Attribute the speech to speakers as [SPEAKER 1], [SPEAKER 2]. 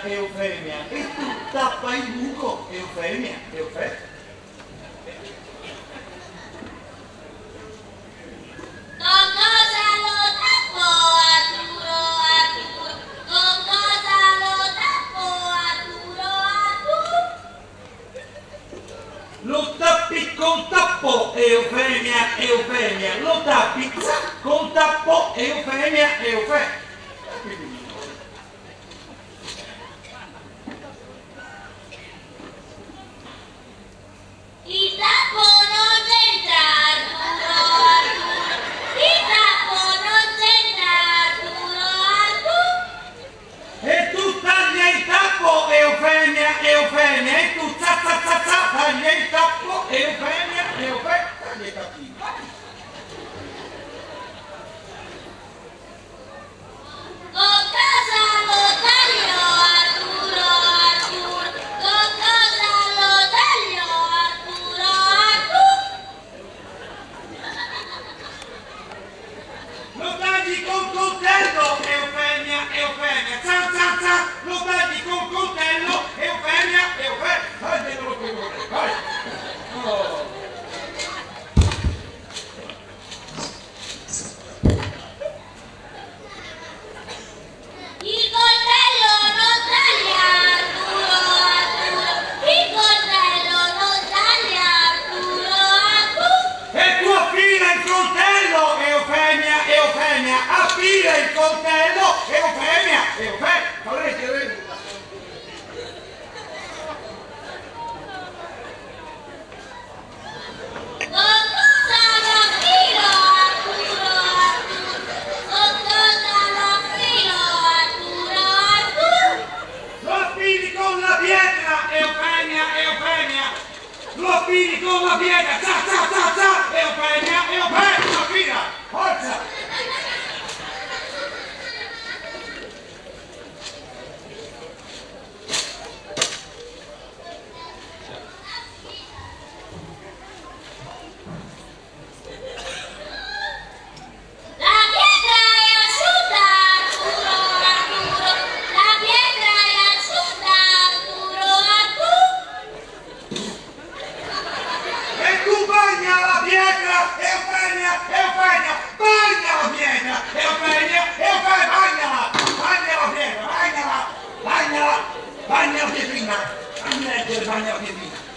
[SPEAKER 1] Eufemia, e tu tappa il buco, Eufemia, Eufemia.
[SPEAKER 2] Con cosa lo tappo, Arturo, Arturo? Con cosa lo tappo, Arturo, Arturo?
[SPEAKER 1] Lo tappi col tappo, Eufemia, Eufemia. Lo tappi col tappo, Eufemia, Eufemia.
[SPEAKER 2] Il tappo non c'entra, Arturo, Arturo. Il tappo non c'entra, Arturo, Arturo.
[SPEAKER 1] E tu taglia il tappo, Eufemia, Eufemia. E tu taglia il tappo, Eufemia, Eufemia. Taglia il tappino.
[SPEAKER 2] Con cosa lo taglio, Arturo, Arturo? Con cosa lo taglio, Arturo, Arturo?
[SPEAKER 1] Lo tagli col coltello, Eufemia, Eufemia. Lo tagli col coltello, Eufemia, Eufemia. Taglialo col coltello, vai. Oh.
[SPEAKER 2] Il coltello non taglia, Arturo, Arturo. Il coltello non taglia, Arturo, Arturo.
[SPEAKER 1] E tu affila il coltello, Eufemia, Eufemia. Affila il coltello, Eufemia, Eufemia. Avrete veduto?
[SPEAKER 2] Con cosa lo filo, Arturo, Arturo? Con cosa lo filo, Arturo, Arturo?
[SPEAKER 1] Lo affili con la pietra, Eufemia, Eufemia. Lo affili con la pietra, Eufemia, Eufemia. Affila, forza.
[SPEAKER 2] La pietra è asciutta, Arturo, Arturo. La pietra è asciutta, Arturo, Arturo.
[SPEAKER 1] E tu bagna la pietra, Eufemia, Eufemia. Bagna la pietra, Eufemia, Eufemia. Bagnala, bagna la pietra, bagnala, bagnala, bagna la pietrina. Bagna la pietrina.